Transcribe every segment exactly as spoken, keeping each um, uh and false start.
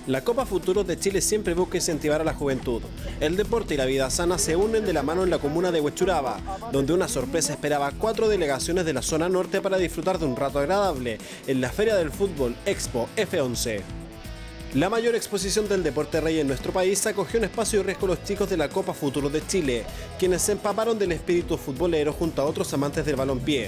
La Copa Futuros de Chile siempre busca incentivar a la juventud. El deporte y la vida sana se unen de la mano en la comuna de Huechuraba, donde una sorpresa esperaba a cuatro delegaciones de la zona norte para disfrutar de un rato agradable en la Feria del Fútbol Expo F once. La mayor exposición del deporte rey en nuestro país acogió un espacio y riesgo a los chicos de la Copa Futuros de Chile, quienes se empaparon del espíritu futbolero junto a otros amantes del balompié.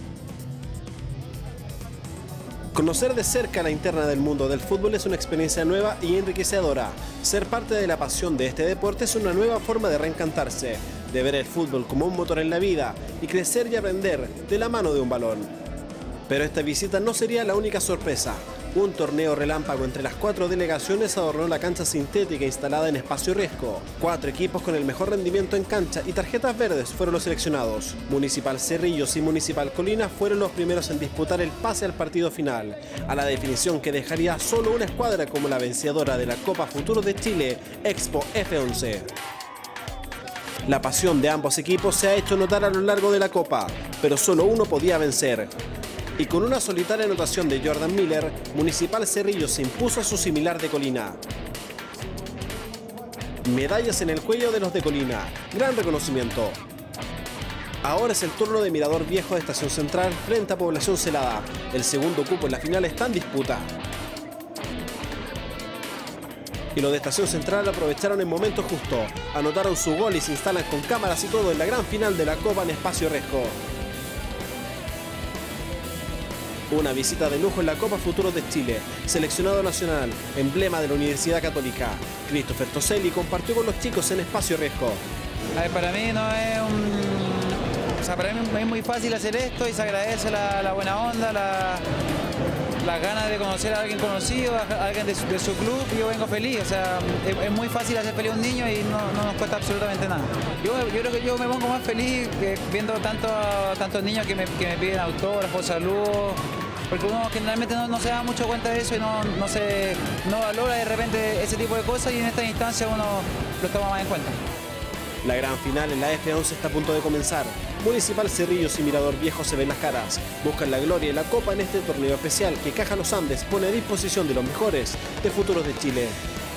Conocer de cerca la interna del mundo del fútbol es una experiencia nueva y enriquecedora. Ser parte de la pasión de este deporte es una nueva forma de reencantarse, de ver el fútbol como un motor en la vida y crecer y aprender de la mano de un balón. Pero esta visita no sería la única sorpresa. Un torneo relámpago entre las cuatro delegaciones adornó la cancha sintética instalada en Espacio Riesgo. Cuatro equipos con el mejor rendimiento en cancha y tarjetas verdes fueron los seleccionados. Municipal Cerrillos y Municipal Colina fueron los primeros en disputar el pase al partido final, a la definición que dejaría solo una escuadra como la vencedora de la Copa Futuros de Chile, Expo F once. La pasión de ambos equipos se ha hecho notar a lo largo de la Copa, pero solo uno podía vencer. Y con una solitaria anotación de Jordan Miller, Municipal Cerrillos se impuso a su similar de Colina. Medallas en el cuello de los de Colina, gran reconocimiento. Ahora es el turno de Mirador Viejo de Estación Central frente a Población Celada. El segundo cupo en la final está en disputa. Y los de Estación Central aprovecharon el momento justo, anotaron su gol y se instalan con cámaras y todo en la gran final de la Copa en Espacio Riesgo. Una visita de lujo en la Copa Futuros de Chile. Seleccionado nacional, emblema de la Universidad Católica, Christopher Toselli compartió con los chicos en Espacio Riesgo. A ver, para mí no es un... O sea, para mí es muy fácil hacer esto y se agradece la, la buena onda, la, las ganas de conocer a alguien conocido, a alguien de su, de su club, y yo vengo feliz. O sea, es, es muy fácil hacer feliz a un niño y no, no nos cuesta absolutamente nada. Yo, yo creo que yo me pongo más feliz que viendo tanto, tantos niños que me, que me piden autógrafos, saludos, porque uno generalmente no, no se da mucho cuenta de eso y no, no, se, no valora de repente ese tipo de cosas, y en esta instancia uno lo toma más en cuenta. La gran final en la F once está a punto de comenzar. Municipal Cerrillos y Mirador Viejo se ven las caras. Buscan la gloria y la copa en este torneo especial que Caja Los Andes pone a disposición de los mejores de Futuros de Chile.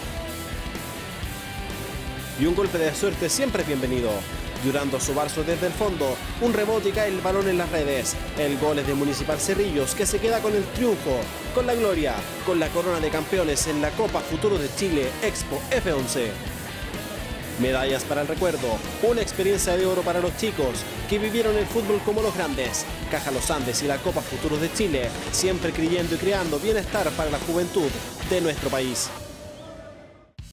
Y un golpe de suerte siempre es bienvenido. Llorando su barzo desde el fondo, un rebote y cae el balón en las redes. El gol es de Municipal Cerrillos, que se queda con el triunfo, con la gloria, con la corona de campeones en la Copa Futuros de Chile Expo F once. Medallas para el recuerdo, una experiencia de oro para los chicos que vivieron el fútbol como los grandes. Caja Los Andes y la Copa Futuros de Chile, siempre creyendo y creando bienestar para la juventud de nuestro país.